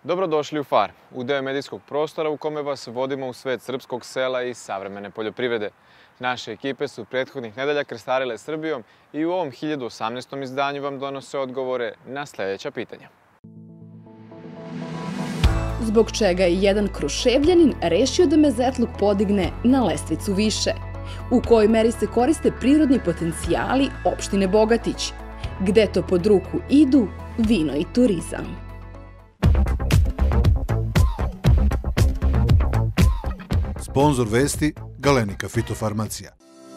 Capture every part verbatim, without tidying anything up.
Dobrodošli u Far, u deo medijskog prostora u kome vas vodimo u svet srpskog sela i savremene poljoprivrede. Naše ekipe su prethodnih nedelja krstarile Srbijom i u ovom hiljadu osamnaestom izdanju vam donose odgovore na sledeća pitanja. Zbog čega je jedan Kruševljanin rešio da Mezetluk podigne na lestvicu više? U kojoj meri se koriste prirodni potencijali opštine Bogatić? Gde to pod ruku idu vino i turizam? Sponzor vesti Galenika fitofarmacija.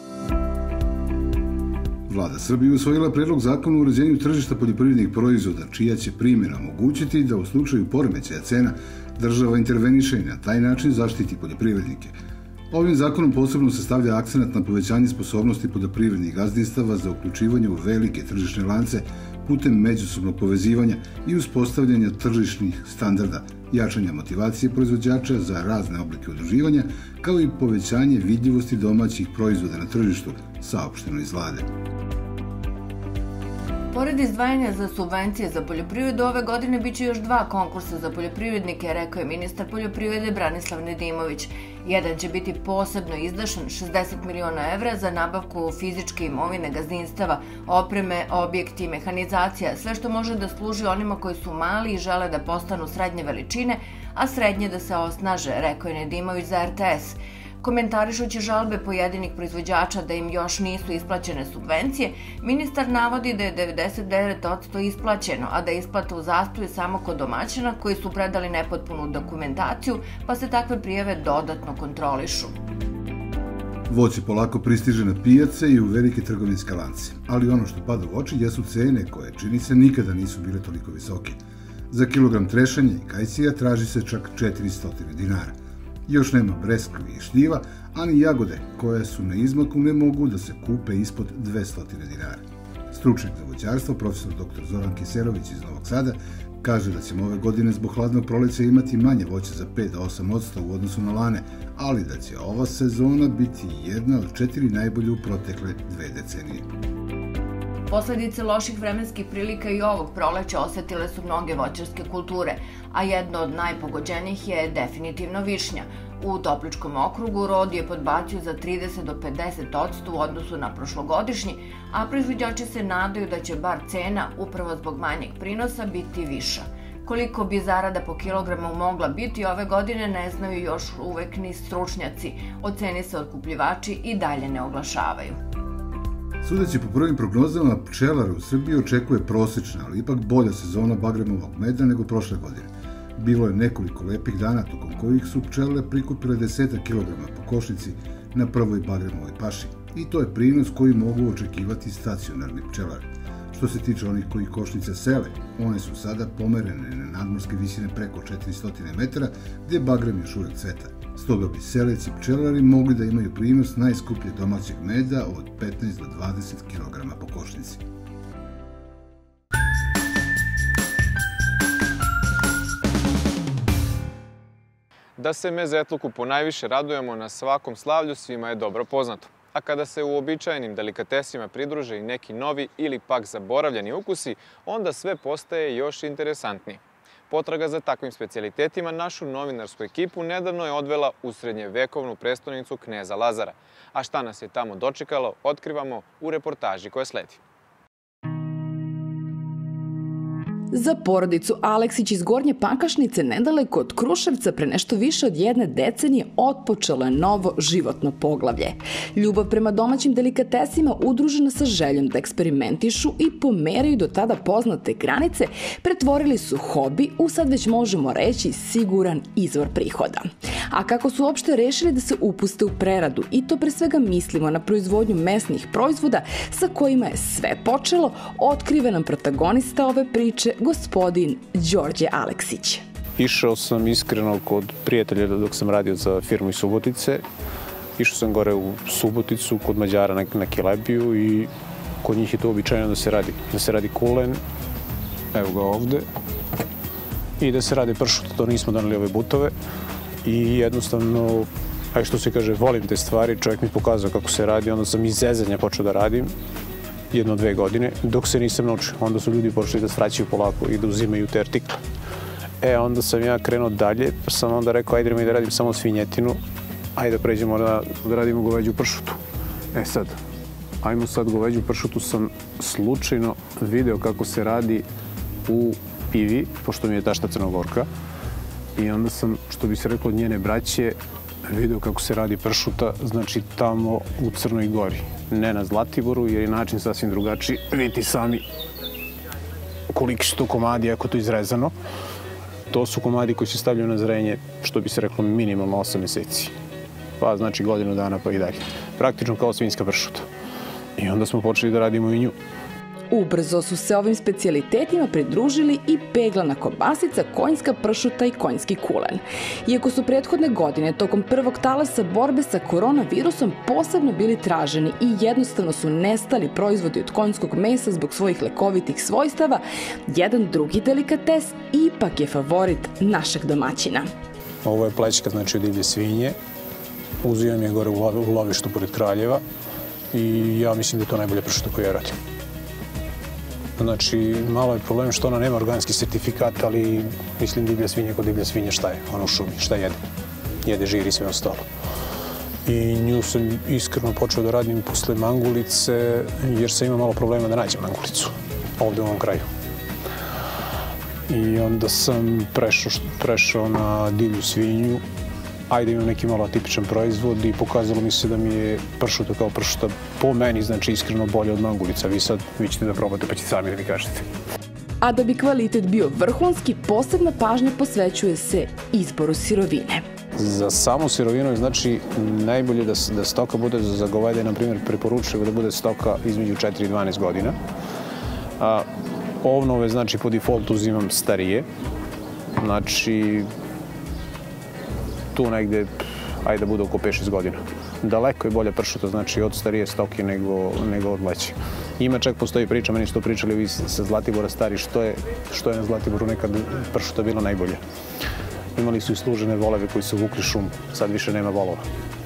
Vlada Srbije usvojila predlog zakona o uređenju tržišta poljoprivrednih proizvoda, čija će primjena omogućiti da u slučaju poremećaja cena država interveniše i na taj način zaštiti poljoprivrednike. Ovim zakonom posebno se stavlja akcenat na povećanje sposobnosti poljoprivrednih gazdinstava za uključivanje u velike tržišne lance putem međusobnog povezivanja i uspostavljanja tržišnih standarda, jačanja motivacije proizvođača za razne oblike udruživanja, kao i povećanje vidljivosti domaćih proizvoda na tržištu, saopšteno iz Vlade. Pored izdvajanja za subvencije za poljoprivredu, ove godine biće još dva konkursa za poljoprivrednike, rekao je ministar poljoprivrede Branislav Nedimović. Jedan će biti posebno izdašan šezdeset miliona evra za nabavku fizičke imovine gazdinstava, opreme, objekti, mehanizacija, sve što može da služi onima koji su mali i žele da postanu srednje veličine, a srednje da se osnaže, rekao je Nedimović za R T S. Komentarišući žalbe pojedinih proizvođača da im još nisu isplaćene subvencije, ministar navodi da je devedeset devet posto isplaćeno, a da je isplata u zastoju samo kod domaćina koji su predali nepotpunu dokumentaciju, pa se takve prijave dodatno kontrolišu. Voće polako pristiže na pijace i u velike trgovinske lance, ali ono što pada u oči jesu cene koje, čini se, nikada nisu bile toliko visoke. Za kilogram trešanja i kajsija traži se čak četiristo dinara. Još nema breskvi i šljiva, ani jagode, koje su na izmaku, ne mogu da se kupe ispod dvesta dinara. Stručnjak za voćarstvo, profesor doktor Zoran Kiserović iz Novog Sada, kaže da ćemo ove godine zbog hladnog proleća imati manje voća za pet do osam posto u odnosu na lane, ali da će ova sezona biti jedna od četiri najbolje u protekle dve decenije. Posledice loših vremenskih prilika i ovog proleća osetile su mnoge voćarske kulture, a jedno od najpogođenijih je definitivno višnja. U Topličkom okrugu rod je podbacio za trideset do pedeset posto u odnosu na prošlogodišnji, a proizvođači se nadaju da će bar cena, upravo zbog manjeg prinosa, biti viša. Koliko bi zarada po kilogramu mogla biti ove godine ne znaju još uvek ni stručnjaci. O ceni se otkupljivači i dalje ne oglašavaju. Sudeći po prvim prognozama, pčelare u Srbiji očekuje prosečna, ali ipak bolja sezona bagremovog meda nego prošle godine. Bilo je nekoliko lepih dana tokom kojih su pčele prikupile desetak kilograma po košnici na prvoj bagremovoj paši. I to je prinos koji mogu očekivati stacionarni pčelari. Što se tiče onih koji košnice sele, one su sada pomerene na nadmorske visine preko četiristo metara, gdje bagrem još uvek cveta. Stoga bi seleci pčelari mogli da imaju prinos najskuplje domaćeg meda od petnaest do dvadeset kilograma po košnici. Da se Mezetluku ponajviše radujemo na svakom slavlju svima je dobro poznato. A kada se uobičajenim delikatesima pridruže i neki novi ili pak zaboravljeni ukusi, onda sve postaje još interesantnije. Potraga za takvim specijalitetima našu novinarsku ekipu nedavno je odvela u srednjevekovnu prestonicu Kneza Lazara. A šta nas je tamo dočekalo, otkrivamo u reportaži koja sledi. Za porodicu Aleksić iz Gornje Pakašnice, nedaleko od Kruševca, pre nešto više od jedne decenije otpočelo je novo životno poglavlje. Ljubav prema domaćim delikatesima udružena sa željom da eksperimentišu i pomeraju do tada poznate granice, pretvorili su hobi u, sad već možemo reći, siguran izvor prihoda. A kako su uopšte rešili da se upuste u preradu, i to pre svega mislimo na proizvodnju mesnih proizvoda sa kojima je sve počelo, otkriva nam protagonista ove priče, gospodin Đorđe Aleksić. Išao sam iskreno kod prijatelja dok sam radio za firmu iz Subotice. Išao sam gore u Suboticu kod Mađara na, na Kelebiju i kod njih je to običajno da se radi. Da se radi kulen, evo ga ovde, i da se radi pršut, to nismo doneli ove butove. I jednostavno, aj što se kaže, volim te stvari, čovjek mi pokazao kako se radi, onda sam iz zezanja počeo da radim. Jedno, dve godine, dok se nisam naučio. Onda su ljudi počeli da svraćaju polako i da uzimaju te artikle. E, onda sam ja krenuo dalje, pa sam onda rekao, ajde mi da radim samo svinjetinu, ajde da pređemo da, da radimo goveđu pršutu. E sad, ajmo sad goveđu pršutu sam slučajno video kako se radi u pivi, pošto mi je tašta Crnogorka. I onda sam, što bi se reklo od njene braće, video kako se radi pršuta, znači tamo u Crnoj Gori. Ne na Zlatiboru, jer je način sasvim drugačiji. Vidite sami koliki su to komadi, ako to izrezano. To su komadi koji se stavljaju na zrenje, što bi se reklo, minimalno osam meseci. Pa znači godinu dana pa i dalje. Praktično kao svinjska pršuta. I onda smo počeli da radimo i nju. Ubrzo su se ovim specijalitetima pridružili i peglana kobasica, konjska pršuta i konjski kulen. Iako su prethodne godine tokom prvog talasa borbe sa koronavirusom posebno bili traženi i jednostavno su nestali proizvodi od konjskog mesa zbog svojih lekovitih svojstava, jedan drugi delikates ipak je favorit našeg domaćina. Ovo je plećka, znači od divlje svinje. Uzimam je gore u lovištu pored Kraljeva i ja mislim da je to najbolje pršuta koju ja radim. Znači, malo je problem što ona nema organski sertifikat, ali mislim divlja svinja kod divlja svinja šta je? Ona u šumi, šta jede? Jede žir i sve ostalo. I nju sam iskreno počeo da radim posle mangulice, jer sam imao malo problema da nađem mangulicu ovde u ovom kraju. I onda sam prešao, prešao na divlju svinju, ajde imam neki malo atipičan proizvod i pokazalo mi se da mi je pršuta kao pršuta po meni, znači iskreno bolje od mangulica. Vi sad vi ćete da probate pa ćete sami da mi kažete. A da bi kvalitet bio vrhunski, posebna pažnja posvećuje se izboru sirovine. Za samu sirovinu je znači najbolje da, da stoka bude za govede, na primjer preporučujem da bude stoka između četiri i dvanaest godina. A, ovnove znači po defaultu uzimam starije, znači tu negde, ajde da bude oko pet šest godina. Daleko je bolja pršuta, znači od starije stoke nego, nego od mleće. Ima čak postoji priča, meni su to pričali vi sa Zlatibora stari, što je, što je na Zlatiboru nekad pršuta bila najbolja. Imali su i služene voleve koji su vukli šumu, sad više nema volova.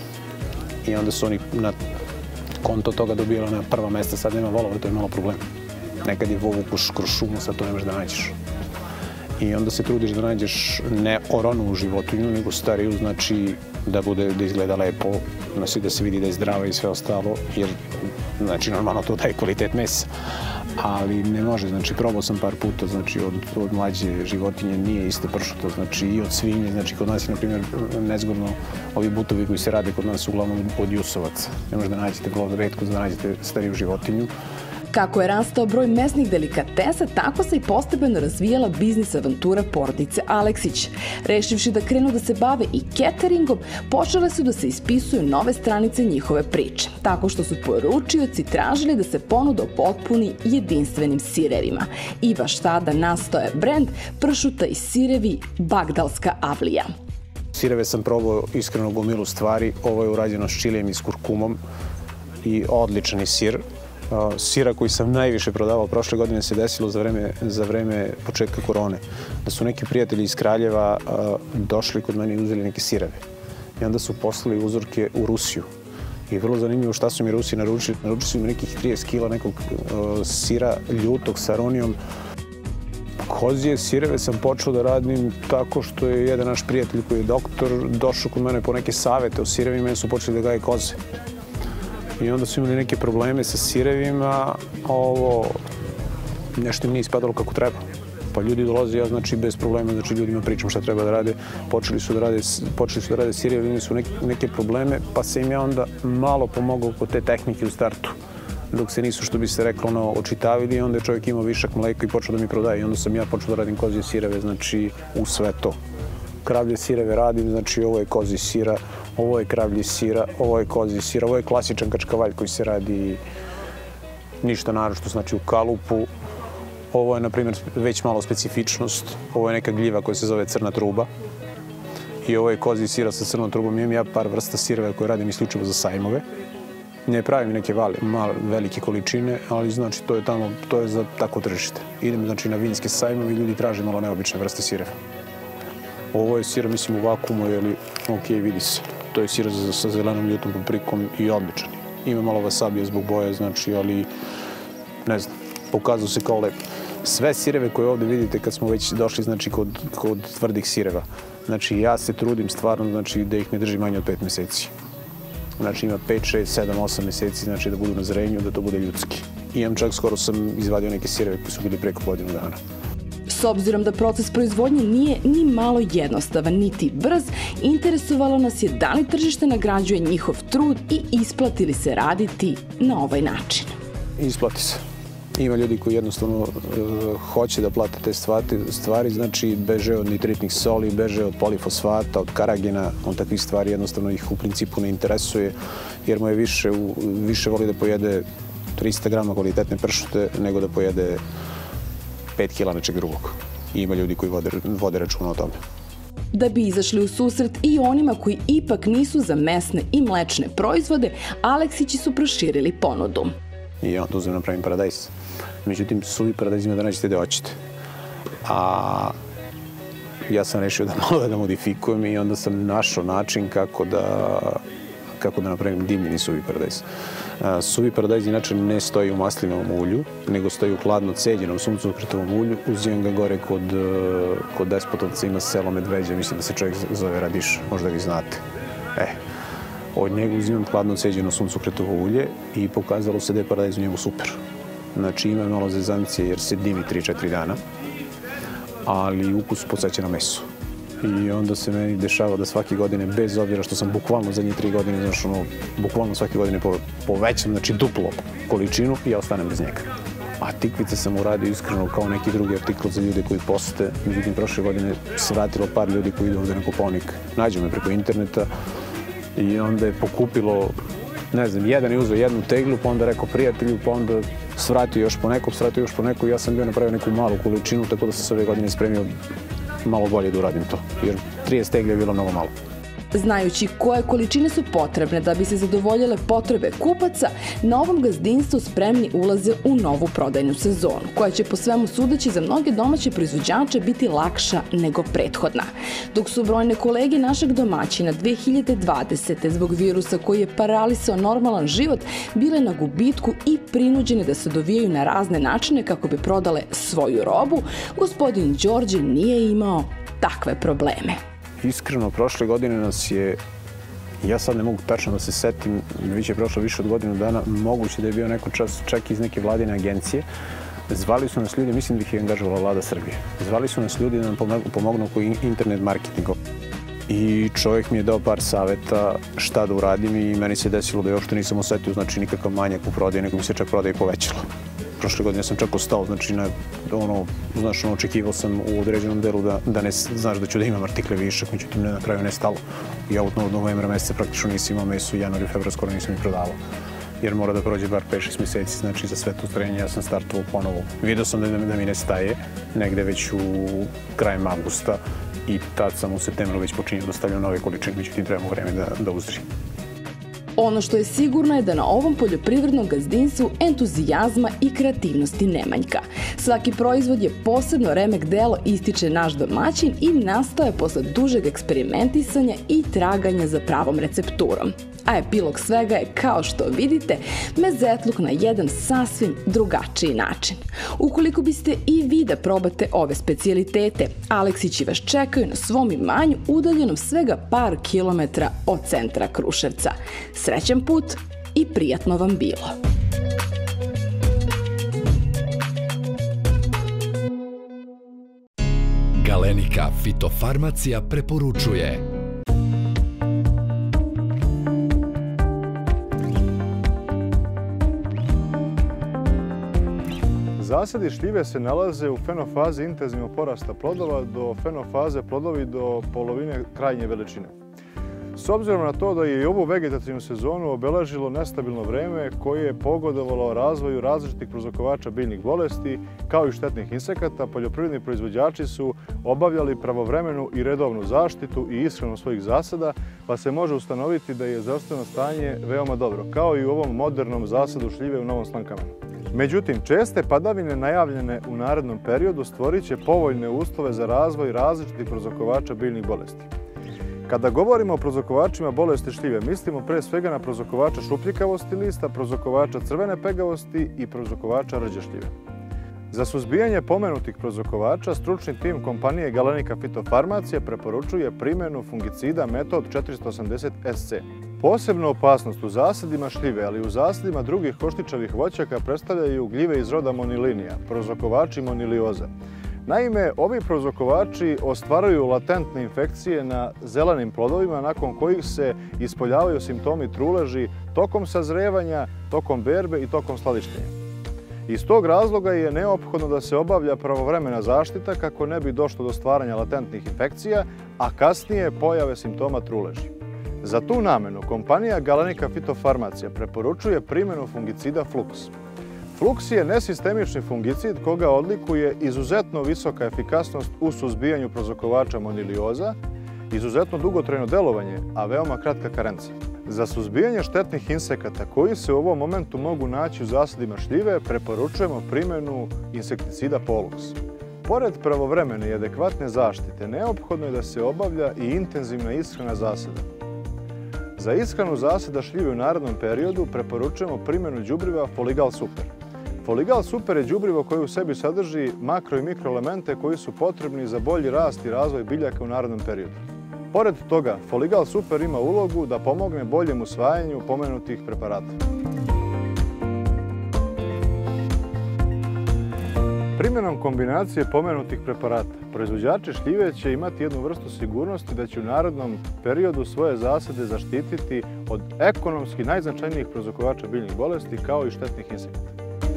I onda su oni na konto toga dobijali na prva mesta, sad nema volova, to je malo problem. Nekad je vovukuš kroz šumu, sad to ne možeš da nađeš. I onda se trudiš da nađeš ne oranu životinju, nego stariju, znači da bude, da izgleda lepo, znači da se vidi da je zdrava i sve ostalo, jer znači normalno to daje kvalitet mesa. Ali ne može, znači probao sam par puta, znači od, od mlađe životinje nije isto pršuta, znači i od svinje, znači kod nas je na primjer nezgodno ovi butovi koji se rade kod nas uglavnom od jusovaca. Ne možete da nađete, vrlo retko da nađete stariju životinju. Kako je rastao broj mesnih delikatesa, tako se i postepeno razvijala biznis avantura porodice Aleksić. Rešivši da krenu da se bave i cateringom, počele su da se ispisuju nove stranice njihove priče, tako što su poručioci tražili da se ponuda potpuni jedinstvenim sirevima. I baš tada nastao je brend pršuta i sirevi Bagdalska avlija. Sireve sam probao iskreno gomilu stvari, ovo je urađeno s čilijem i s kurkumom i odličan je sir. Uh, sira koji sam najviše prodavao prošle godine se desilo za vreme, za vreme početka korone. Da su neki prijatelji iz Kraljeva uh, došli kod mene i uzeli neke sireve. I onda su poslali uzorke u Rusiju. I vrlo zanimljivo šta su mi Rusi naručili. Naručili su mi nekih trideset kila nekog uh, sira ljutog sa aronijom. Kozije sireve sam počeo da radim tako što je jedan naš prijatelj koji je doktor došao kod mene po neke savete o sirevima i su počeli da gaje koze. I onda su imali neke probleme sa sirevima, ovo nešto im nije ispadalo kako treba. Pa ljudi dolaze, ja znači bez problema, znači ljudima pričam šta treba da rade. Počeli su da rade, počeli su da rade sirevi, imali su neke, neke probleme, pa se im ja onda malo pomogao kod te tehnike u startu. Dok se nisu, što bi se reklo, ono, očitavili i onda je čovjek imao višak mleka i počeo da mi prodaje. I onda sam ja počeo da radim kozije sireve, znači u sve to. Kravlje sireve radim, znači ovo je kozji sira, ovo je kravlji sira, ovo je kozji sira, ovo je klasičan kačkavalj koji se radi ništa naročito, znači u kalupu. Ovo je, na primjer, već malo specifičnost. Ovo je neka gljiva koja se zove crna truba. I ovo je kozji sira sa crnom trubom. Imam ja par vrsta sireva koje radim isključivo za sajmove. Ne pravim neke vale, male, velike količine, ali znači to je tamo, to je za tako tržište. Idem znači na vinske sajmove i ljudi traže malo neobične vrste sireva. Ovo je sir, mislim, u vakuumu, ali ok, vidi se. To je sir sa zelenom ljutom paprikom i odličan. Ima malo wasabija zbog boje, znači, ali ne znam, pokazao se kao lep. Sve sireve koje ovde vidite kad smo već došli, znači, kod, kod tvrdih sireva, znači, ja se trudim stvarno, znači, da ih ne držim manje od pet meseci. Znači, ima pet, šest, sedam, osam meseci, znači, da budu na zrenju, da to bude ljudski. Imam čak, skoro sam izvadio neke sireve koji su bili preko godinu dana. S obzirom da proces proizvodnje nije ni malo jednostavan, niti brz, interesovalo nas je da li tržište nagrađuje njihov trud i isplati li se raditi na ovaj način. Isplati se. Ima ljudi koji jednostavno uh, hoće da plate te stvari, znači beže od nitritnih soli, beže od polifosfata, od karagena, on takvih stvari jednostavno ih u principu ne interesuje, jer mu je više, u, više voli da pojede trista grama kvalitetne pršute nego da pojede pet kila nečeg drugog. I ima ljudi koji vode, vode računa o tome. Da bi izašli u susret i onima koji ipak nisu za mesne i mlečne proizvode, Aleksići su proširili ponudu. I onda uzem napravim paradajz. Međutim, suvi paradajz ima da nađete gde hoćete. A ja sam rešio da malo da modifikujem i onda sam našao način kako da, kako da napravim dimljeni suvi paradajz. Suvi paradajz inače ne stoji u maslinovom ulju, nego stoji u hladno ceđenom suncokretovom ulju. Uzimam ga gore kod, kod Despotovca, ima selo Medveđa, mislim da se čovjek zove Radiš, možda vi znate. E, od njega uzimam hladno ceđeno suncokretovo ulje i pokazalo se da je paradajz u njemu super. Znači ima malo zezancije jer se dimi tri četiri dana, ali ukus podseća na meso. I onda se meni dešava da svake godine, bez obzira što sam bukvalno zadnje tri godine, znači ono, bukvalno svake godine povećam, znači duplo količinu i ja ostanem bez njega. A tikvice sam uradio iskreno kao neki drugi artikl za ljude koji posete. Međutim, prošle godine se vratilo par ljudi koji idu ovde na Kopaonik. Nađu me preko interneta i onda je pokupilo, ne znam, jedan je uzeo jednu teglu, pa onda rekao prijatelju, pa onda svratio još po neko, svratio još po neko i ja sam bio napravio neku malu količinu, tako da sam se ove godine spremio malo bolje da uradim to, jer trideset teglja je bilo mnogo malo. Znajući koje količine su potrebne da bi se zadovoljile potrebe kupaca, na ovom gazdinstvu spremni ulaze u novu prodajnu sezonu, koja će po svemu sudeći za mnoge domaće proizvođače biti lakša nego prethodna. Dok su brojne kolege našeg domaćina dve hiljade dvadesete zbog virusa koji je paralisao normalan život bile na gubitku i prinuđene da se dovijaju na razne načine kako bi prodale svoju robu, gospodin Đorđe nije imao takve probleme. Iskreno, prošle godine nas je, ja sad ne mogu tačno da se setim, već je prošlo više od godinu dana, moguće da je bio neko čas čak iz neke vladine agencije. Zvali su nas ljudi, mislim da ih je angažovala vlada Srbije. Zvali su nas ljudi da nam pomognu oko internet marketinga. I čovjek mi je dao par saveta šta da uradim i meni se desilo da je uopšte nisam osetio, znači nikakav manjak u prodaji, nego mi se čak prodaja i povećala. Prošle godine sam čak ostao, znači, na, ono, znaš, ono, očekivao sam u određenom delu da, da ne, znaš, da ću da imam artikle višak, međutim, ne, na kraju ne stalo. Ja od novembra meseca praktično nisam imao meso, u januar i februar skoro nisam ih prodavao. Jer mora da prođe bar pet šest meseci, znači za sve to strenje ja sam startovao ponovo. Vidio sam da, da mi ne staje, negde već u krajem avgusta i tad sam u septembru već počinio da stavljam nove količine, međutim, trebamo vreme da, da uzri. Ono što je sigurno je da na ovom poljoprivrednom gazdinstvu entuzijazma i kreativnosti ne manjka. Svaki proizvod je posebno remek delo, ističe naš domaćin i nastao je posle dužeg eksperimentisanja i traganja za pravom recepturom. A epilog svega je, kao što vidite, mezetluk na jedan sasvim drugačiji način. Ukoliko biste i vi da probate ove specijalitete, Aleksići vas čekaju na svom imanju udaljenom svega par kilometra od centra Kruševca. Srećan put i prijatno vam bilo! Galenika Fitofarmacija preporučuje. Zasadi šljive se nalaze u fenofazi intenzivnog porasta plodova do fenofaze plodovi do polovine krajnje veličine. S obzirom na to da je i ovu vegetativnu sezonu obeležilo nestabilno vreme koje je pogodovalo razvoju različitih prouzrokovača biljnih bolesti kao i štetnih insekata, poljoprivredni proizvođači su obavljali pravovremenu i redovnu zaštitu i ishranu svojih zasada, pa se može ustanoviti da je zdravstveno stanje veoma dobro, kao i u ovom modernom zasadu šljive u Novom Slankamenu. Međutim, česte padavine najavljene u narednom periodu stvorit će povoljne uslove za razvoj različitih prouzrokovača biljnih bolesti. Kada govorimo o prouzrokovačima bolesti šljive, mislimo pre svega na prouzrokovača šupljikavosti lista, prouzrokovača crvene pegavosti i prouzrokovača rđe šljive. Za suzbijanje pomenutih prouzrokovača, stručni tim kompanije Galenika fitofarmacija preporučuje primjenu fungicida metod četiristo osamdeset S C. Posebnu opasnost u zasadima šljive, ali i u zasadima drugih koštičavih voćaka predstavljaju gljive iz roda Monilinija, prouzrokovači monilioza. Naime, ovi prouzrokovači ostvaruju latentne infekcije na zelenim plodovima nakon kojih se ispoljavaju simptomi truleži tokom sazrevanja, tokom berbe i tokom skladištenja. Iz tog razloga je neophodno da se obavlja pravovremena zaštita kako ne bi došlo do stvaranja latentnih infekcija, a kasnije pojave simptoma truleži. Za tu namenu kompanija Galenika fitofarmacija preporučuje primjenu fungicida Flux. Flux je nesistemični fungicid koga odlikuje izuzetno visoka efikasnost u suzbijanju prouzrokovača monilioza, izuzetno dugotrajno delovanje, a veoma kratka karenca. Za suzbijanje štetnih insekata koji se u ovom momentu mogu naći u zasadima šljive preporučujemo primjenu insekticida Pollux. Pored pravovremene i adekvatne zaštite, neophodno je da se obavlja i intenzivna ishrana zasada. Za ishranu zasada šljive u narednom periodu preporučujemo primjenu đubriva Foligal Super. Foligal Super je đubrivo koje u sebi sadrži makro i mikroelemente koji su potrebni za bolji rast i razvoj biljaka u narednom periodu. Pored toga, Foligal Super ima ulogu da pomogne boljem usvajanju pomenutih preparata. Primjenom kombinacije pomenutih preparata, proizvođači šljive će imati jednu vrstu sigurnosti da će u narednom periodu svoje zasade zaštititi od ekonomski najznačajnijih prouzrokovača biljnih bolesti kao i štetnih insekata.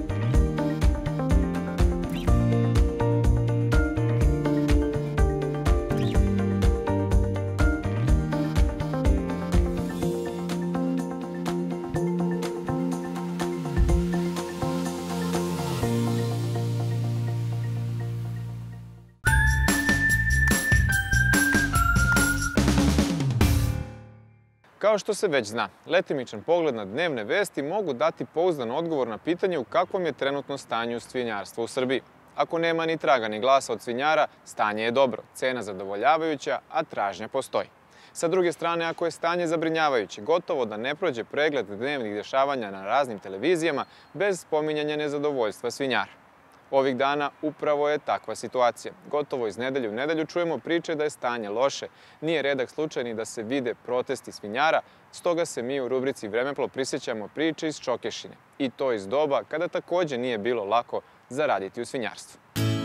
Kao što se već zna, letimičan pogled na dnevne vesti mogu dati pouzdan odgovor na pitanje u kakvom je trenutno stanje u svinjarstvu u Srbiji. Ako nema ni traga ni glasa od svinjara, stanje je dobro, cena zadovoljavajuća, a tražnja postoji. Sa druge strane, ako je stanje zabrinjavajuće, gotovo da ne prođe pregled dnevnih dešavanja na raznim televizijama bez spominjanja nezadovoljstva svinjara. Ovih dana upravo je takva situacija. Gotovo iz nedelje u nedelju čujemo priče da je stanje loše. Nije redak slučaj ni da se vide protesti svinjara, stoga se mi u rubrici Vremeplov prisjećamo priče iz Čokešine. I to iz doba kada također nije bilo lako zaraditi u svinjarstvu.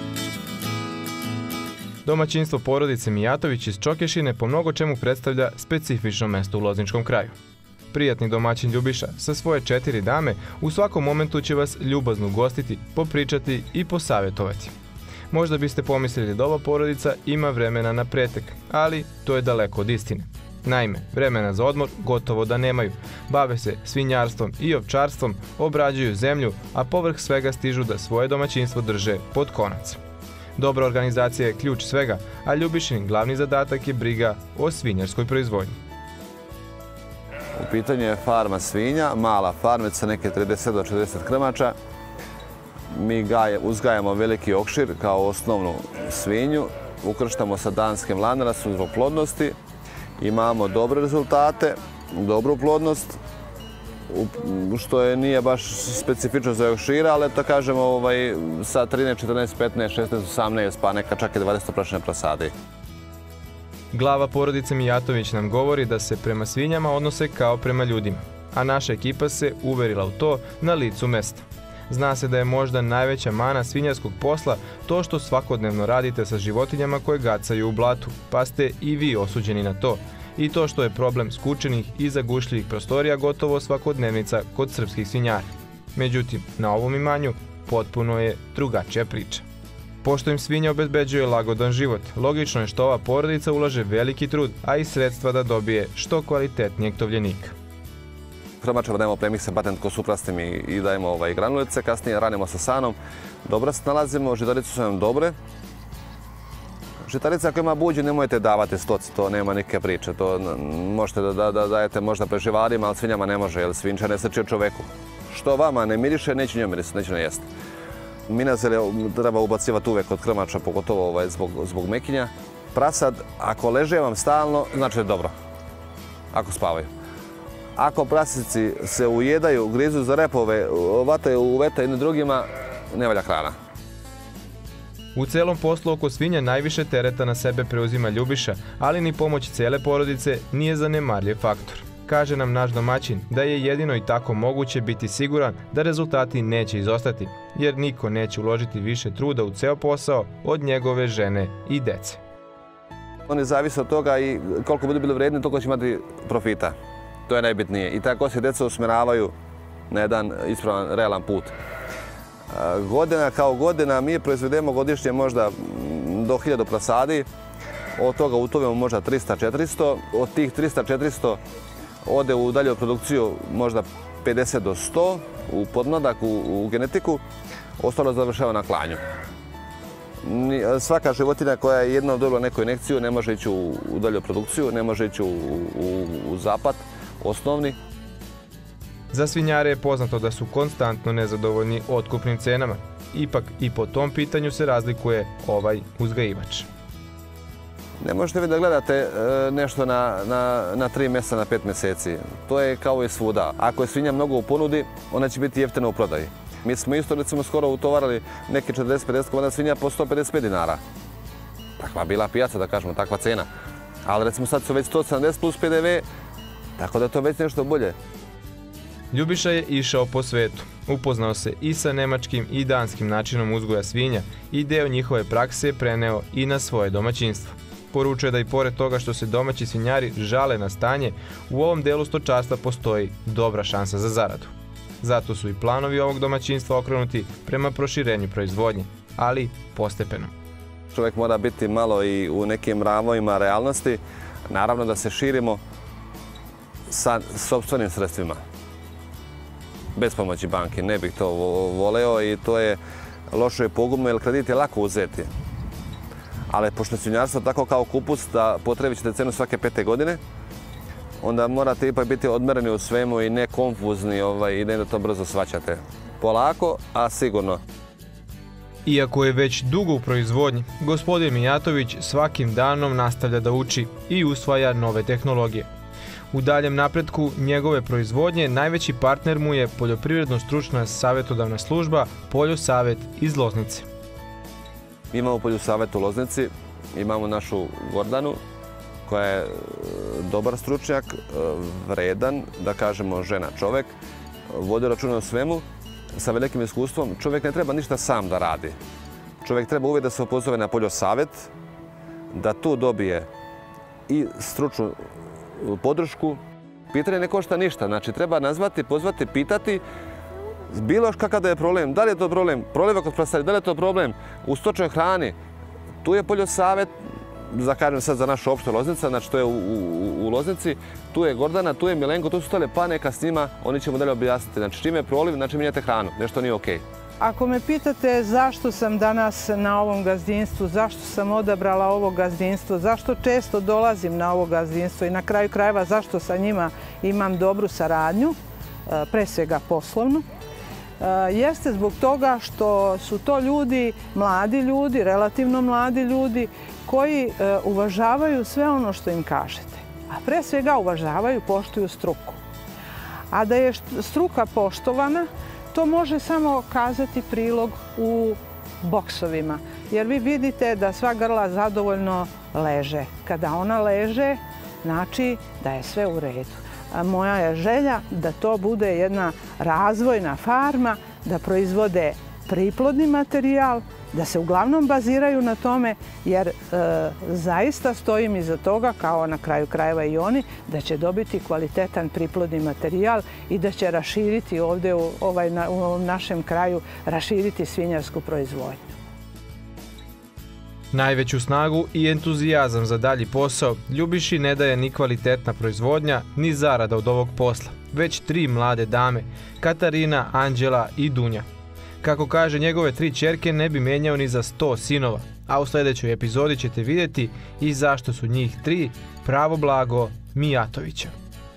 Domaćinstvo porodice Mijatović iz Čokešine po mnogo čemu predstavlja specifično mesto u Lozničkom kraju. Prijatni domaćin Ljubiša sa svoje četiri dame u svakom momentu će vas ljubazno ugostiti, popričati i posavjetovati. Možda biste pomislili da ova porodica ima vremena na pretek, ali to je daleko od istine. Naime, vremena za odmor gotovo da nemaju. Bave se svinjarstvom i ovčarstvom, obrađuju zemlju, a povrh svega stižu da svoje domaćinstvo drže pod konac. Dobra organizacija je ključ svega, a Ljubišin glavni zadatak je briga o svinjarskoj proizvodnji. U pitanju je farma svinja, mala farmica, neke trideset do četrdeset krmača. Mi uzgajamo veliki okšir kao osnovnu svinju, ukrštamo sa danskim lanarasom zbog plodnosti. Imamo dobre rezultate, dobru plodnost, što je nije baš specifično za okšira, ali to kažemo sa trinaest, četrnaest, petnaest, šesnaest, osamnaest, pa neka čak i dvadeset prašne prasadi. Glava porodice Mijatović nam govori da se prema svinjama odnose kao prema ljudima, a naša ekipa se uverila u to na licu mesta. Zna se da je možda najveća mana svinjarskog posla to što svakodnevno radite sa životinjama koje gacaju u blatu, pa ste i vi osuđeni na to. I to što je problem skučenih i zagušljivih prostorija gotovo svakodnevnica kod srpskih svinjara. Međutim, na ovom imanju potpuno je drugačija priča. Pošto im svinja obezbeđuje lagodan život, logično je što ova porodica ulaže veliki trud, a i sredstva da dobije što kvalitetnijeg tovljenika. Krmačeva dajemo premikse patent ko suprastim i dajemo granulice, kasnije ranimo sa sanom. Dobro se nalazimo, žitarice su nam dobre. Žitarice ako ima buđu nemojte davati stoci, to nema nikakve priče. To možete da dajete možda preživarima, ali svinjama ne može, jer svinča ne srči od čoveku. Što vama ne miriše, neće njoj mirisati, neće ne jesti. Minazelje treba ubacivati uvek od krmača, pogotovo zbog mekinja. Prasad, ako leže vam stalno, znači da je dobro, ako spavaju. Ako prasici se ujedaju, grizu za repove, vataju u veta jednim drugima, ne valja hrana. U celom poslu oko svinja najviše tereta na sebe preuzima Ljubiša, ali ni pomoć cele porodice nije zanemarljiv faktor. Kaže nam naš domaćin da je jedino i tako moguće biti siguran da rezultati neće izostati, jer niko neće uložiti više truda u ceo posao od njegove žene i dece. Oni zavise od toga i koliko budu bili vredni, toliko će imati profita. To je najbitnije. I tako se djeca usmjeravaju na jedan ispravan, realan put. Godina kao godina mi proizvedemo godišnje možda do hiljadu prasadi, od toga utovimo možda trista četiristo, od tih trista četiristo ode u dalju produkciju možda pedeset do sto u podmladak, u, u genetiku, ostalo završava na klanju. Svaka životinja koja je jednom dobila neku injekciju ne može ići u, u dalju produkciju, ne može ići u, u, u zapad, osnovni. Za svinjare je poznato da su konstantno nezadovoljni otkupnim cenama. Ipak i po tom pitanju se razlikuje ovaj uzgajivač. Ne možete vi da gledate nešto na, na, na tri mjeseca, na pet mjeseci. To je kao i svuda. Ako je svinja mnogo u ponudi, ona će biti jeftina u prodaji. Mi smo isto recimo skoro utovarali neke četrdeset pedeset komada svinja po sto pedeset pet dinara. Takva bila pijaca, da kažemo, takva cena. Ali recimo sad su već sto sedamdeset plus P D V, tako da je to već nešto bolje. Ljubiša je išao po svetu. Upoznao se i sa nemačkim i danskim načinom uzgoja svinja i deo njihove prakse je preneo i na svoje domaćinstvo. Poručuje da i pored toga što se domaći svinjari žale na stanje, u ovom delu stočarstva postoji dobra šansa za zaradu. Zato su i planovi ovog domaćinstva okrenuti prema proširenju proizvodnje, ali postepeno. Čovjek mora biti malo i u nekim ravojima realnosti, naravno da se širimo sa sopstvenim sredstvima. Bez pomoći banke, ne bih to voleo i to je lošo i pogubno jer kredit je lako uzeti. Ali pošto je svinjarstvo tako kao kupus da potrebit ćete cenu svake pete godine, onda morate ipak biti odmereni u svemu i ne konfuzni ovaj, i ne da to brzo shvaćate. Polako, a sigurno. Iako je već dugo u proizvodnji, gospodin Mijatović svakim danom nastavlja da uči i usvaja nove tehnologije. U daljem napretku njegove proizvodnje najveći partner mu je poljoprivredno-stručna savjetodavna služba Poljosavet iz Loznice. Imamo Poljosavet u Loznici, imamo našu Gordanu koja je dobar stručnjak, vredan, da kažemo žena čovek, vodi računa o svemu, sa velikim iskustvom. Čovjek ne treba ništa sam da radi. Čovjek treba uvijek da se opozove na Poljosavet, da tu dobije i stručnu podršku. Pitanje ne košta ništa, znači treba nazvati, pozvati, pitati bilo kakav da je problem, da li je to problem proliva kod prasadi, da li je to problem u stočnoj hrani. Tu je Poljosavet, da kažem sad za našu opštu Loznica, znači to je u, u, u Loznici, tu je Gordana, tu je Milenko, tu su stale pa neka s njima, oni će mu dalje objasniti. Znači čim je proliv, znači mijenjate hranu, nešto nije okej. Ako me pitate zašto sam danas na ovom gazdinstvu, zašto sam odabrala ovo gazdinstvo, zašto često dolazim na ovo gazdinstvo i na kraju krajeva zašto sa njima imam dobru saradnju, pre svega poslovnu, jeste zbog toga što su to ljudi, mladi ljudi, relativno mladi ljudi, koji uvažavaju sve ono što im kažete. A pre svega uvažavaju, poštuju struku. A da je struka poštovana, to može samo kazati prilog u boksovima. Jer vi vidite da sva grla zadovoljno leže. Kada ona leže, znači da je sve u redu. A moja je želja da to bude jedna razvojna farma, da proizvode priplodni materijal, da se uglavnom baziraju na tome, jer e, zaista stojim iza toga, kao na kraju krajeva i oni, da će dobiti kvalitetan priplodni materijal i da će raširiti ovdje u, ovaj, na, u ovom našem kraju, raširiti svinjarsku proizvodnju. Najveću snagu i entuzijazam za dalji posao Ljubiši ne daje ni kvalitetna proizvodnja, ni zarada od ovog posla, već tri mlade dame, Katarina, Anđela i Dunja. Kako kaže, njegove tri ćerke ne bi menjao ni za sto sinova, a u sljedećoj epizodi ćete vidjeti i zašto su njih tri pravo blago Mijatovića.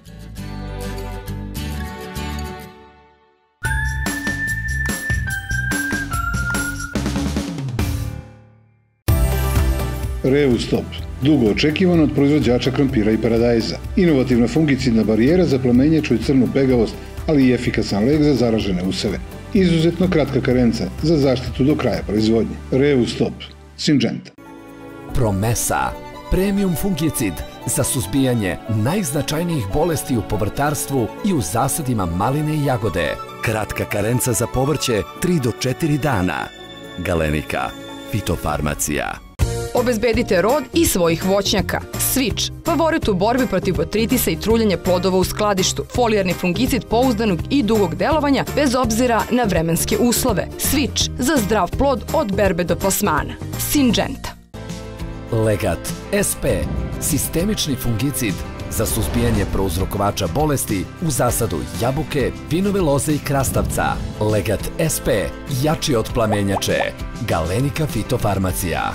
Reustop, dugo očekivan od proizvođača krompira i paradajza. Inovativna fungicidna barijera za plamenjaču i crnu pegavost, ali i efikasan lek za zaražene useve. Izuzetno kratka karenca za zaštitu do kraja proizvodnje. Revustop, Syngenta. Promesa, premium fungicid za suzbijanje najznačajnijih bolesti u povrtarstvu i u zasadima maline i jagode. Kratka karenca za povrće tri do četiri dana. Galenika, fitofarmacija. Obezbedite rod i svojih voćnjaka. Switch, favorit u borbi protiv botritisa i truljanja plodova u skladištu. Folijarni fungicid pouzdanog i dugog delovanja bez obzira na vremenske uslove. Switch, za zdrav plod od berbe do plasmana. Syngenta. Legat S P, sistemični fungicid za suzbijanje prouzrokovača bolesti u zasadu jabuke, vinove loze i krastavca. Legat S P, jači od plamenjače. Galenika fitofarmacija.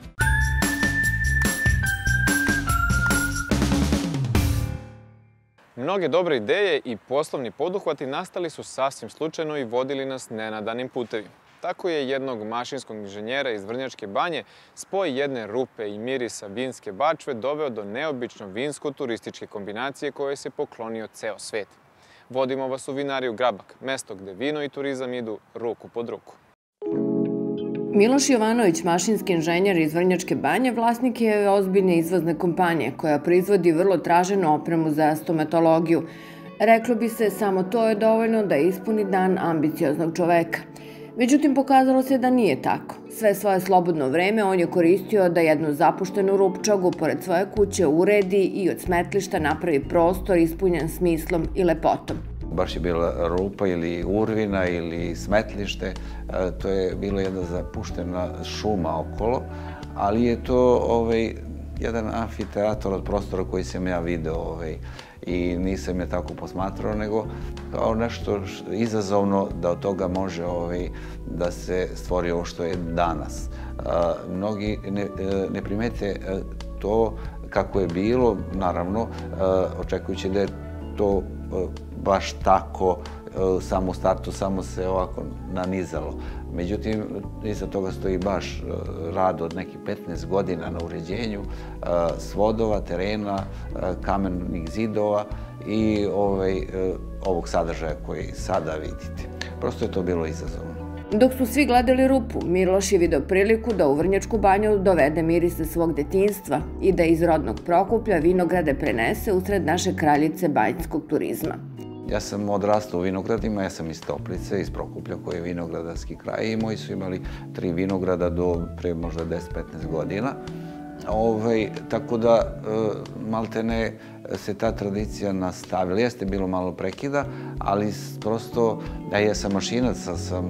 Mnoge dobre ideje i poslovni poduhvati nastali su sasvim slučajno i vodili nas nenadanim putevima. Tako je jednog mašinskog inženjera iz Vrnjačke Banje spoj jedne rupe i mirisa vinske bačve doveo do neobično vinsko-turističke kombinacije koje se poklonio ceo svet. Vodimo vas u vinariju Grabak, mesto gde vino i turizam idu ruku pod ruku. Miloš Jovanović, mašinski inženjer iz Vrnjačke Banje, vlasnik je ozbiljne izvozne kompanije koja proizvodi vrlo traženu opremu za stomatologiju. Reklo bi se, samo to je dovoljno da ispuni dan ambicioznog čoveka. Međutim, pokazalo se da nije tako. Sve svoje slobodno vreme on je koristio da jednu zapuštenu rupčagu pored svoje kuće uredi i od smetlišta napravi prostor ispunjen smislom i lepotom. Baš je bila rupa ili urvina ili smetlište, to je bilo jedna zapuštena šuma okolo, ali je to jedan amfiteatar od prostora koji sam ja video i nisam je tako posmatrao, nego kao nešto izazovno da od toga može da se stvori ovo što je danas. Mnogi ne primete to kako je bilo, naravno, očekujući da je to baš tako, samo u startu, samo se ovako nanizalo. Međutim, iza toga stoji baš rad od nekih petnaest godina na uređenju svodova, terena, kamenih zidova i ovog sadržaja koji sada vidite. Prosto je to bilo izazovno. Dok su svi gledali rupu, Miloš je video priliku da u Vrnjačku Banju dovede mirise svog detinjstva i da iz rodnog Prokuplja vinograde prenese usred naše kraljice banjskog turizma. Ja sam odrastao u vinogradima, ja sam iz Toplice, iz Prokuplja koji je vinogradarski kraj i moji su imali tri vinograda do pre možda deset do petnaest godina. Tako da maltene se ta tradicija nastavila. Jeste bilo malo prekida, ali prosto, ja jesam mašinac, sam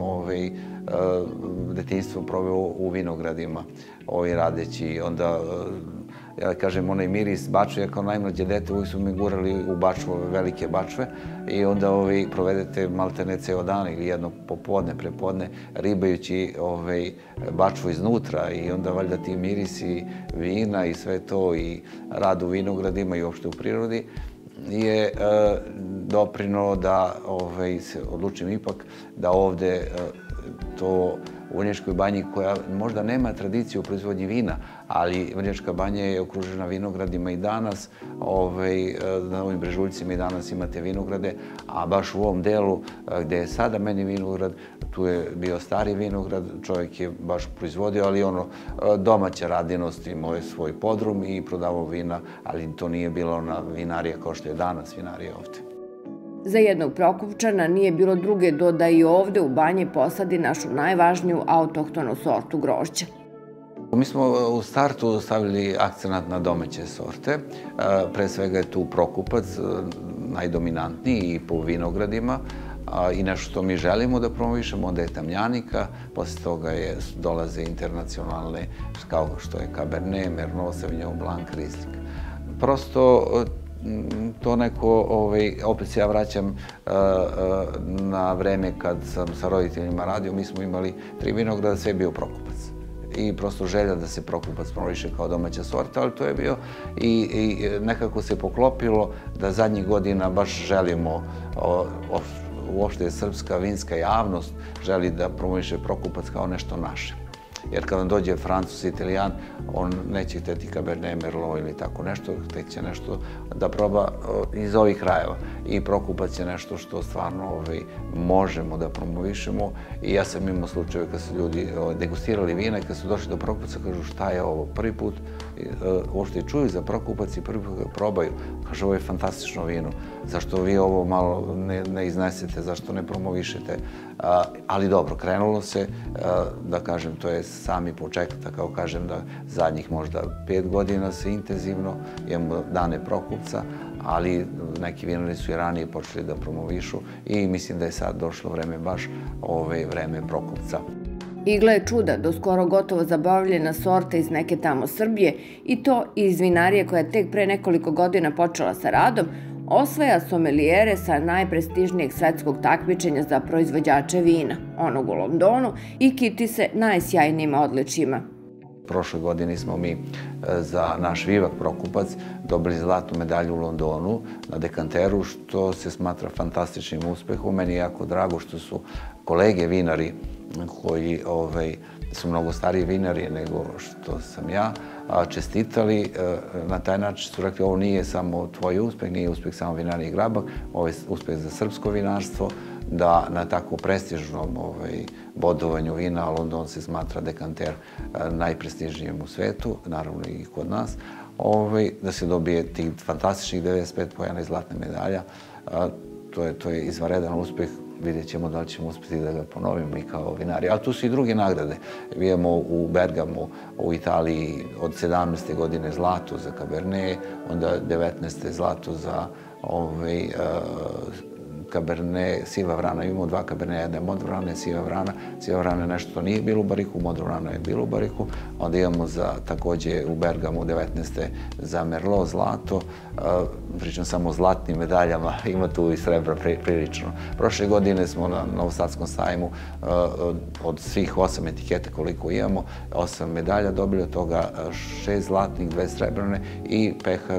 detinjstvo proveo u vinogradima radeći. Onda, ja kažem, onaj miris bačve, ja kao najmlađe dete uvijek su mi gurali u bačve, velike bačve i onda provedete maltene ceo dan ili jedno popodne, prepodne, ribajući bačvu iznutra i onda valjda ti mirisi vina i sve to i rad u vinogradima i uopšte u prirodi je doprinuo da se odlučim ipak da ovde to u Vrnjačkoj Banji, koja možda nema tradiciju u proizvodnji vina, ali Vrnjačka Banja je okružena vinogradima i danas, na ovim Brežuljcima i danas imate vinograde, a baš u ovom delu gde je sada meni vinograd, tu je bio stari vinograd, čovjek je baš proizvodio, ali ono, domaća radinost, imao je svoj podrum i prodavao vina, ali to nije bilo ona vinarija kao što je danas vinarija ovde. Za jednog Prokupčana nije bilo druge do da i ovde u banji posadi našu najvažniju autohtonu sortu grožđa. Mi smo u startu stavili akcenat na domaće sorte. Pre svega je tu Prokupac, najdominantniji i po vinogradima i nešto što mi želimo da promovišemo, onda je Tamljanika, posle toga dolaze internacionalne kao što je Cabernet, Merlot, Sauvignon Blanc, Riesling. Prosto to neko, opet se ja vraćam na vreme kad sam sa roditeljima radio, mi smo imali tri vinograda, sve je bio Prokupac. I prosto želja da se Prokupac promoviše kao domaća sorta, ali to je bio i nekako se poklopilo da zadnjih godina baš želimo, uopšte srpska vinska javnost želi da promoviše Prokupac kao nešto naše. jer kad vam dođe Francus, Italijan, on neće hteti Cabernet Merlot ili tako nešto, htjet će nešto da proba iz ovih krajeva. I Prokupac je nešto što stvarno možemo da promovišemo. I ja sam imao slučajeve kad su ljudi degustirali vina i kad su došli do Prokupaca, kažu šta je ovo prvi put, uopšte čuju za Prokupac i prvi put ga probaju. Kaže, ovo je fantastično vino, zašto vi ovo malo ne iznesete, zašto ne promovišete. Ali dobro, krenulo se, da kažem, to je sami početak, kao kažem da zadnjih možda pet godina se intenzivno, imamo dane Prokupca, ali neki vinari su i ranije počeli da promovišu i mislim da je sad došlo vreme baš ove vreme Prokupca. I gle čuda, do skoro gotovo zaboravljena sorta iz neke tamo Srbije i to iz vinarije koja je tek pre nekoliko godina počela sa radom, osvaja somelijere sa najprestižnijeg svetskog takmičenja za proizvođače vina, onog u Londonu, i kiti se najsjajnijim odličjima. Prošle godine smo mi za naš Vivak Prokupac dobili zlatnu medalju u Londonu na dekanteru, što se smatra fantastičnim uspehom. Meni je jako drago što su kolege vinari koji su mnogo stariji vinari nego što sam ja, čestitali. Na taj način su rekli, ovo nije samo tvoj uspeh, nije uspeh samo vinarije Grabak, ovo je uspeh za srpsko vinarstvo, da na tako prestižnom bodovanju vina, London se smatra dekanter najprestižnijem u svetu, naravno i kod nas, da se dobije tih fantastičnih devedeset pet poena i zlatne medalja. To je izvanredan uspeh. Vidjet ćemo da li ćemo uspjeti da ga ponovimo i kao vinari. Ali tu su i druge nagrade. Vidimo u Bergamu, u Italiji od sedamnaeste godine zlato za Cabernet, onda devetnaeste zlato za Cabernet, siva vrana. Imamo dva Cabernet, jedna je modrovrana, siva vrana. Siva vrana nešto nije bilo u bariku, modrovrana je bilo u bariku. Onda imamo također u Bergamu devetnaeste za Merlot zlato. Pričam samo o zlatnim medaljama, ima tu i srebra prilično. Prošle godine smo na Novosadskom sajmu od svih osam etiketa koliko imamo, osam medalja dobili, od toga šest zlatnih, dve srebrane i pehar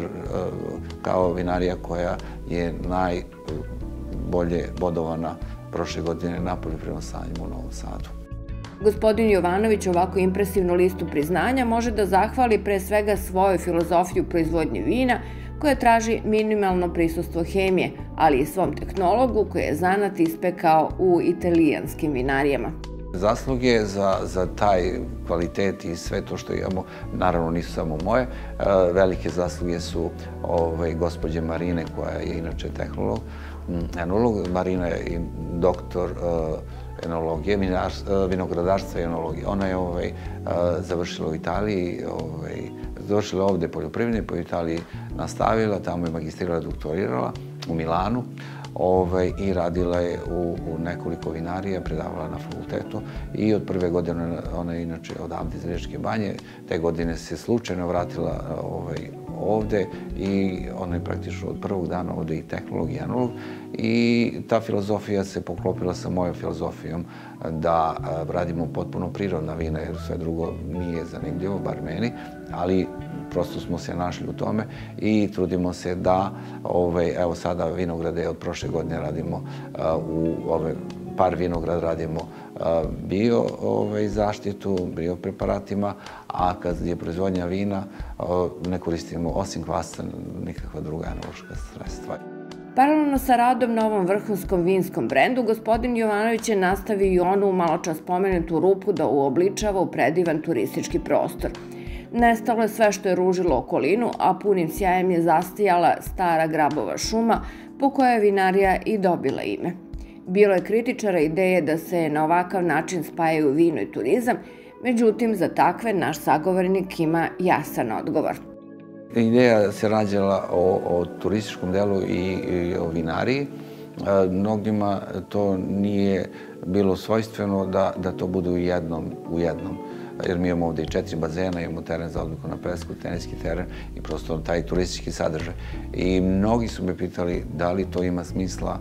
kao vinarija koja je naj bolje bodovana prošle godine na poljoprivrednom sajmu u Novom Sadu. Gospodin Jovanović ovako impresivnu listu priznanja može da zahvali pre svega svoju filozofiju proizvodnje vina, koja traži minimalno prisustvo hemije, ali i svom tehnologu koji je zanat ispekao u italijanskim vinarijama. Zasluge za taj kvalitet i sve to što imamo, naravno nisu samo moje. Velike zasluge su gospođe Marine, koja je inače tehnolog, enolog. Marina je i doktor enologije, vinogradarstva i enologije. Ona je završila u Italiji, završila ovde poljoprivredne, po Italiji nastavila, tamo je magistrirala, doktorirala u Milanu i radila je u nekoliko vinarija, predavala na fakultetu i od prve godine, ona je inače odavde iz Riječke Banje, te godine se slučajno vratila ovde i ona je praktično od prvog dana ovde i tehnolog i enolog i ta filozofija se poklopila sa mojom filozofijom da radimo potpuno prirodna vina jer sve drugo nije zanimljivo, bar meni, ali prosto smo se našli u tome i trudimo se da, evo sada vinograde od prošle godine radimo u par vinograd radimo bio zaštitu, bio preparatima, a kad je proizvodnja vina ne koristimo osim kvasca nikakva druga enološka sredstva. Paralelno sa radom na ovom vrhunskom vinskom brendu, gospodin Jovanović je nastavio i onu maločas spomenutu rupu da uobličava u predivan turistički prostor. Nestalo je sve što je ružilo okolinu, a punim sjajem je zastajala stara grabova šuma, po kojoj je vinarija i dobila ime. Bilo je kritičara ideje da se na ovakav način spajaju vino i turizam, međutim, za takve naš sagovornik ima jasan odgovor. Ideja se rađala o turističkom delu i o vinariji. Mnogima to nije bilo svojstveno da to bude u jednom. Jer mi imamo ovde i četiri bazena, imamo teren za odmorku na pesku, teniski teren i prosto taj turistički sadržaj. I mnogi su me pitali da li to ima smisla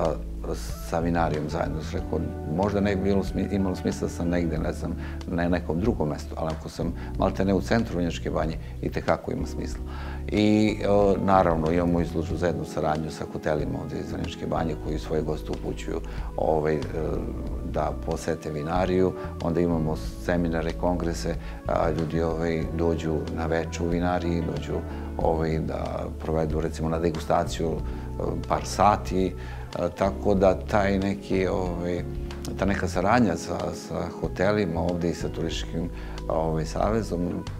sa vinarijom zajedno. Rekao, možda ne bi imalo smisla sam negde, ne znam, na nekom drugom mestu, ali ako sam malte ne u centru Vrnjačke Banje, i tekako ima smisla. I naravno imamo izložbu zajedno saradnju sa hotelima ovde iz Vrnjačke Banje koji svoje goste upućuju da posete vinariju, onda imamo seminare, kongrese, ljudi dođu na večer u vinariji, dođu da provedu recimo na degustaciju par sati, tako da taj neki, ta neka saradnja sa hotelima ovde i sa turističkim savezom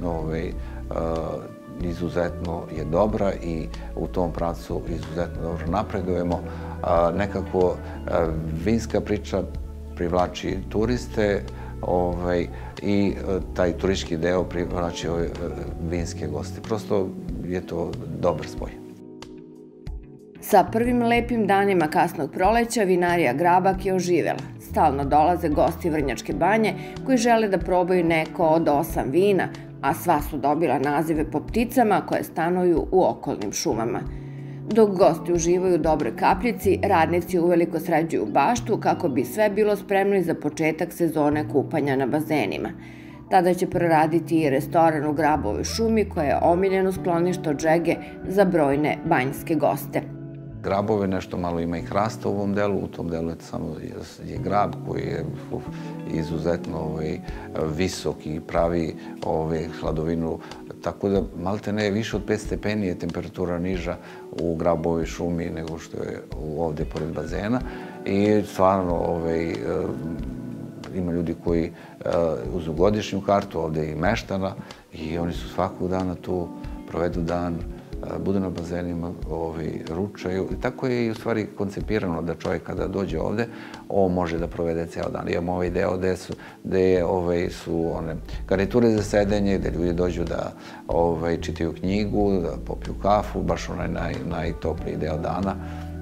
izuzetno je dobra i u tom pravcu izuzetno dobro napredujemo. Nekako vinska priča privlači turiste i taj turistički deo privlači vinske goste. Prosto je to dobar spoj. Sa prvim lepim danima kasnog proleća vinarija Grabak je oživela. Stalno dolaze gosti Vrnjačke Banje koji žele da probaju neko od osam vina, a sva su dobila nazive po pticama koje stanuju u okolnim šumama. Dok gosti uživaju u dobroj kapljici, radnici uveliko sređuju baštu kako bi sve bilo spremno i za početak sezone kupanja na bazenima. Tada će proraditi i restoran u Grabovoj šumi koja je omiljeno sklonište od žege za brojne banjske goste. Grabove nešto malo ima i hrasta u ovom delu, u tom delu je samo je grab koji je izuzetno visok i pravi hladovinu, tako da malte ne je više od pet stepeni je temperatura niža u Grabovoj šumi nego što je ovde pored bazena i stvarno ima ljudi koji uzu godišnju kartu, ovde i meštana i oni su svakog dana tu, provedu dan, budu na bazenima, ručaju. I tako je i u stvari koncipirano da čovjek kada dođe ovde, on može da provede ceo dan. Imamo ovaj deo gde su one garniture za sedenje, gde ljudi dođu da čitaju knjigu, da popiju kafu, baš onaj najtopliji deo dana.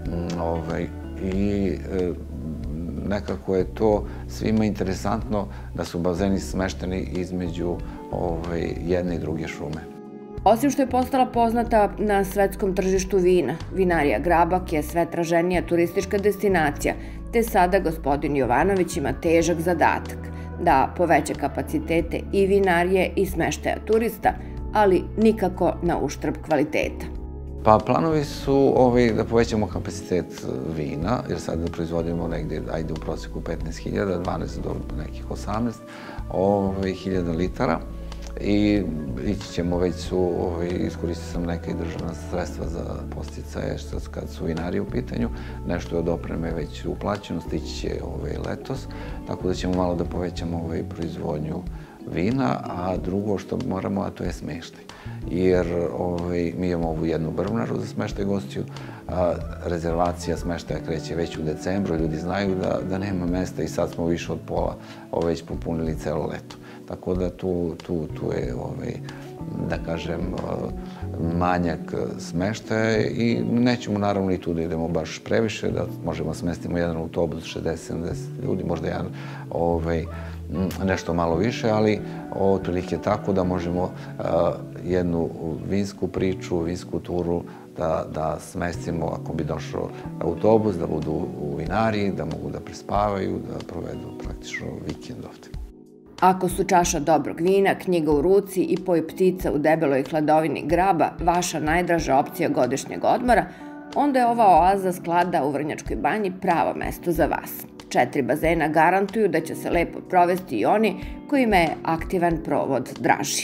I nekako je to svima interesantno da su bazeni smešteni između jedne i druge šume. Osim što je postala poznata na svetskom tržištu vina, vinarija Grabak je sve traženija turistička destinacija, te sada gospodin Jovanović ima težak zadatak da poveća kapacitete i vinarije i smeštaja turista, ali nikako na uštrb kvaliteta. Pa planovi su da povećamo kapacitet vina, jer sada proizvodimo negdje, ajde u prosjeku petnaest hiljada, dvanaest do nekih osamnaest hiljada litara. I ići ćemo već su, iskoristio sam neka i državna sredstva za posticaje kad su vinari u pitanju. Nešto je od opreme već uplaćeno, stići će letos, tako da ćemo malo da povećamo proizvodnju vina, a drugo što moramo, a to je smeštaj. Jer mi imamo ovu jednu brvnaru za smeštaj gostiju, rezervacija smeštaja kreće već u decembru, ljudi znaju da nema mesta i sad smo više od pola već popunili celo leto. Tako da tu je, da kažem, manjak smeštaja i nećemo naravno i tu da idemo baš previše, da možemo smestimo jedan autobus šezdeset sedamdeset ljudi, možda jedan nešto malo više, ali otprilike tako da možemo jednu vinsku priču, vinsku turu da smestimo ako bi došao autobus, da budu u vinariji, da mogu da prespavaju, da provedu praktično vikend ovde. Ako su čaša dobrog vina, knjiga u ruci i poj ptica u debeloj hladovini Graba vaša najdraža opcija godišnjeg odmora, onda je ova oaza sklada u Vrnjačkoj Banji pravo mesto za vas. Četiri bazena garantuju da će se lepo provesti i oni kojima je aktivan provod draži.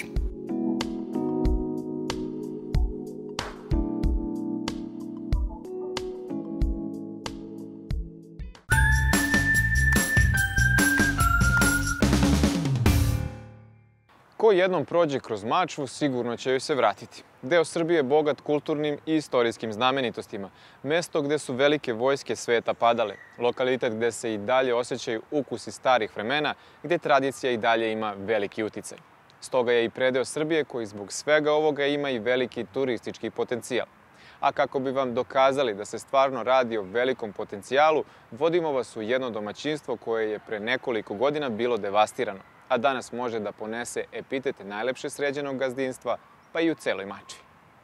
Ko jednom prođe kroz Mačvu, sigurno će joj se vratiti. Deo Srbije je bogat kulturnim i istorijskim znamenitostima. Mesto gde su velike vojske sveta padale. Lokalitet gde se i dalje osjećaju ukusi starih vremena, gde tradicija i dalje ima veliki uticaj. Stoga je i predeo Srbije koji zbog svega ovoga ima i veliki turistički potencijal. A kako bi vam dokazali da se stvarno radi o velikom potencijalu, vodimo vas u jedno domaćinstvo koje je pre nekoliko godina bilo devastirano, a danas može da ponese epitet najlepše sređenog gazdinstva, pa i u celoj Mačvi.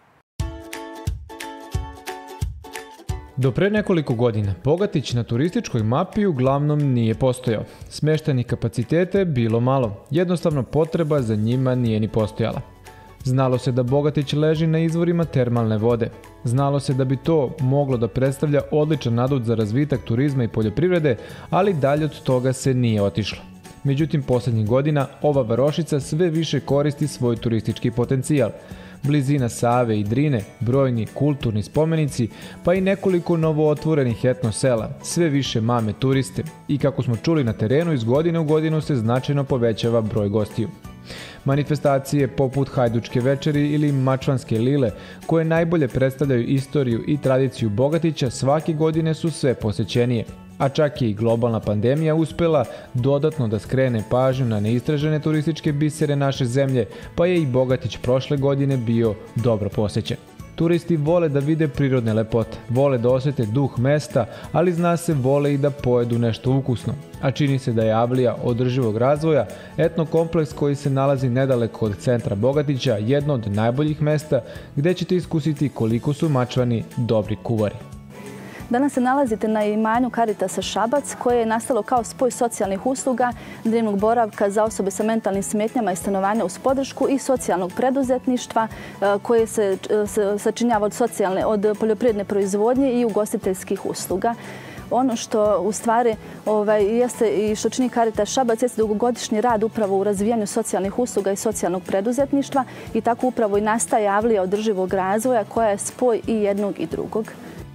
Do pre nekoliko godina Bogatić na turističkoj mapi uglavnom nije postojao. Smeštajnih kapacitete bilo malo, jednostavno potreba za njima nije ni postojala. Znalo se da Bogatić leži na izvorima termalne vode. Znalo se da bi to moglo da predstavlja odličan adut za razvitak turizma i poljoprivrede, ali dalje od toga se nije otišlo. Međutim, posljednjih godina ova varošica sve više koristi svoj turistički potencijal. Blizina Save i Drine, brojni kulturni spomenici, pa i nekoliko novootvorenih etno sela, sve više mame turiste i kako smo čuli na terenu, iz godine u godinu se značajno povećava broj gostiju. Manifestacije poput Hajdučke večeri ili Mačvanske lile, koje najbolje predstavljaju istoriju i tradiciju Bogatića, svake godine su sve posećenije. A čak je i globalna pandemija uspela dodatno da skrene pažnju na neistražene turističke bisere naše zemlje, pa je i Bogatić prošle godine bio dobro posećen. Turisti vole da vide prirodne lepote, vole da osjete duh mesta, ali zna se vole i da pojedu nešto ukusno. A čini se da je Avlija održivog razvoja, etno kompleks koji se nalazi nedaleko od centra Bogatića, jedno od najboljih mesta gdje ćete iskusiti koliko su Mačvani dobri kuvari. Danas se nalazite na imanju Caritasa Šabac, koje je nastalo kao spoj socijalnih usluga, dnevnog boravka za osobe sa mentalnim smetnjama i stanovanja uz podršku i socijalnog preduzetništva koje se sačinjava od socijalne, od poljoprivredne proizvodnje i ugostiteljskih usluga. Ono što u stvari ovaj, jeste i što čini Caritas Šabac jeste dugogodišnji rad upravo u razvijanju socijalnih usluga i socijalnog preduzetništva i tako upravo i nastaje Avlija održivog razvoja koja je spoj i jednog i drugog.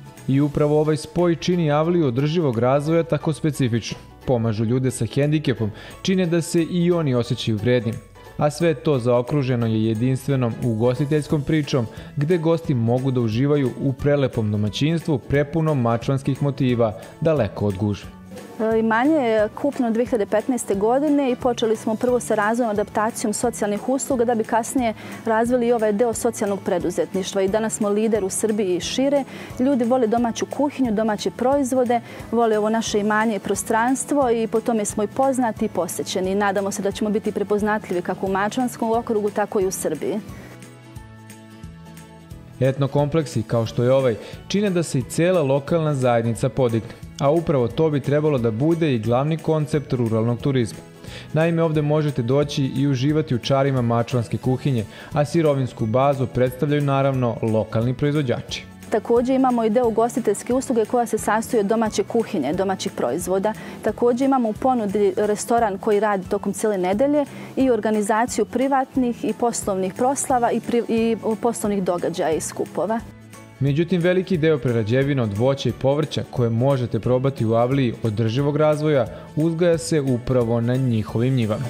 I upravo ovaj spoj čini Avliju održivog razvoja tako specifično. Pomažu ljude sa hendikepom, čine da se i oni osjećaju vrednim. A sve to zaokruženo je jedinstvenom ugostiteljskom pričom gde gosti mogu da uživaju u prelepom domaćinstvu prepunom mačvanskih motiva daleko od gužve. Imanje je kupno dve hiljade petnaeste. godine i počeli smo prvo sa razvojem adaptacijom socijalnih usluga da bi kasnije razvili i ovaj deo socijalnog preduzetništva. I danas smo lider u Srbiji i šire. Ljudi vole domaću kuhinju, domaće proizvode, vole ovo naše imanje i prostranstvo i po tome smo i poznati i posećeni. Nadamo se da ćemo biti prepoznatljivi kako u Mačvanskom okrugu, tako i u Srbiji. Etno kompleksi, kao što je ovaj, čine da se i cela lokalna zajednica podigne. A upravo to bi trebalo da bude i glavni koncept ruralnog turizma. Naime, ovdje možete doći i uživati u čarima mačvanske kuhinje, a sirovinsku bazu predstavljaju naravno lokalni proizvođači. Također imamo i deo ugostiteljske usluge koja se sastoji od domaće kuhinje, domaćih proizvoda. Također imamo u ponudi restoran koji radi tokom cijele nedelje i organizaciju privatnih i poslovnih proslava i, pri, i poslovnih događaja i skupova. Međutim, veliki deo prerađevina od voća i povrća koje možete probati u Avliji održivog razvoja uzgaja se upravo na njihovim njivama.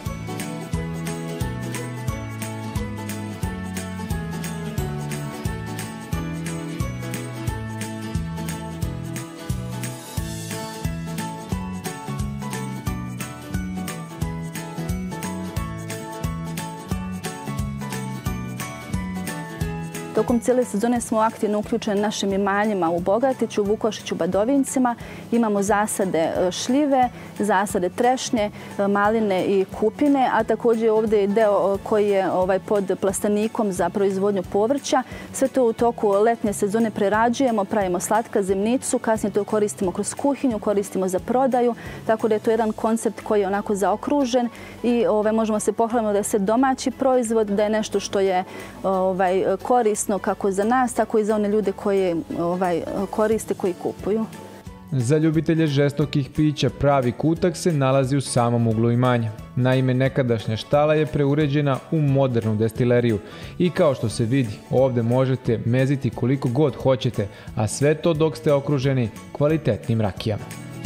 Tokom cijele sezone smo aktivno uključeni našim imanjima u Bogatiću, Vukošiću, Badovincima. Imamo zasade šljive, zasade trešnje, maline i kupine, a također ovdje je deo koji je ovaj, pod plastanikom za proizvodnju povrća. Sve to u toku letnje sezone prerađujemo, pravimo slatka zemnicu, kasnije to koristimo kroz kuhinju, koristimo za prodaju, tako da je to jedan koncept koji je onako zaokružen i ovaj, možemo se pohvaliti da je sve domaći proizvod, da je nešto što je ovaj, korisno kako za nas, tako i za one ljude koje ovaj, koriste, koji kupuju. Za ljubitelje žestokih pića pravi kutak se nalazi u samom uglu imanja. Naime, nekadašnja štala je preuređena u modernu destileriju i kao što se vidi, ovdje možete meziti koliko god hoćete, a sve to dok ste okruženi kvalitetnim rakijama.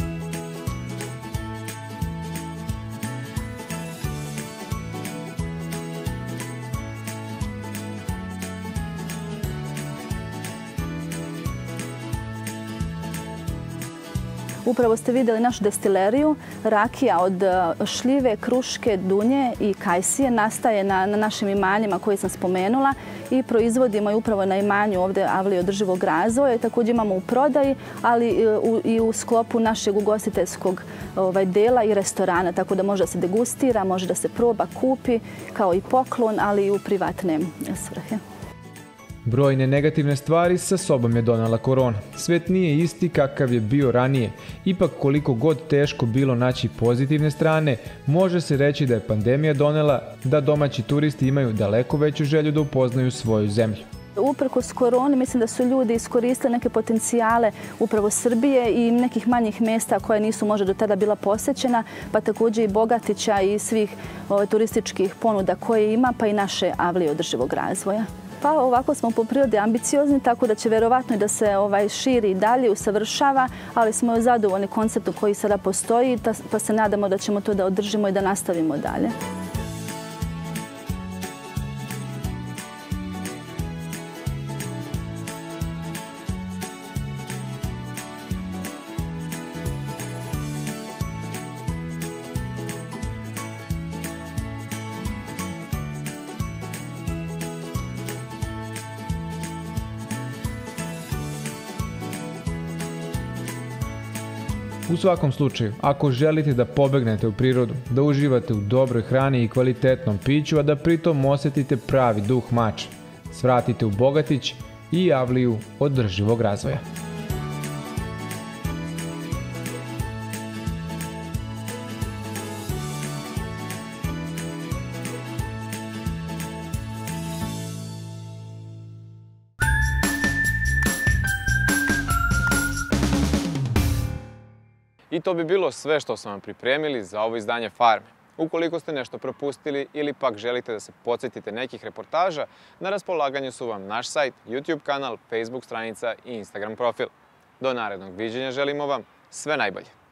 Upravo ste vidjeli našu destileriju. Rakija od šljive, kruške, dunje i kajsije nastaje na, na našim imanjima koje sam spomenula i proizvodimo je upravo na imanju ovdje Avlije održivog razvoja. Također imamo u prodaji, ali i u, i u sklopu našeg ugostiteljskog ovaj, dela i restorana, tako da može da se degustira, može da se proba, kupi kao i poklon, ali i u privatne svrhe. Brojne negativne stvari sa sobom je donela korona. Svet nije isti kakav je bio ranije. Ipak koliko god teško bilo naći pozitivne strane, može se reći da je pandemija donela da domaći turisti imaju daleko veću želju da upoznaju svoju zemlju. Uprkos koroni mislim da su ljudi iskoristili neke potencijale upravo Srbije i nekih manjih mesta koje nisu možda do tada bila posećena, pa također i Bogatića i svih o, turističkih ponuda koje ima, pa i naše avlije održivog razvoja. Pa ovako smo po prirodi ambiciozni, tako da će verovatno i da se ovaj širi i dalje, usavršava, ali smo zadovoljni konceptom koji sada postoji, pa se nadamo da ćemo to da održimo i da nastavimo dalje. U svakom slučaju, ako želite da pobegnete u prirodu, da uživate u dobroj hrani i kvalitetnom piću, a da pritom osjetite pravi duh mača, svratite u Bogatić i avliju održivog razvoja. I to bi bilo sve što smo vam pripremili za ovo izdanje Farme. Ukoliko ste nešto propustili ili pak želite da se podsjetite nekih reportaža, na raspolaganju su vam naš sajt, YouTube kanal, Facebook stranica i Instagram profil. Do narednog viđenja želimo vam sve najbolje.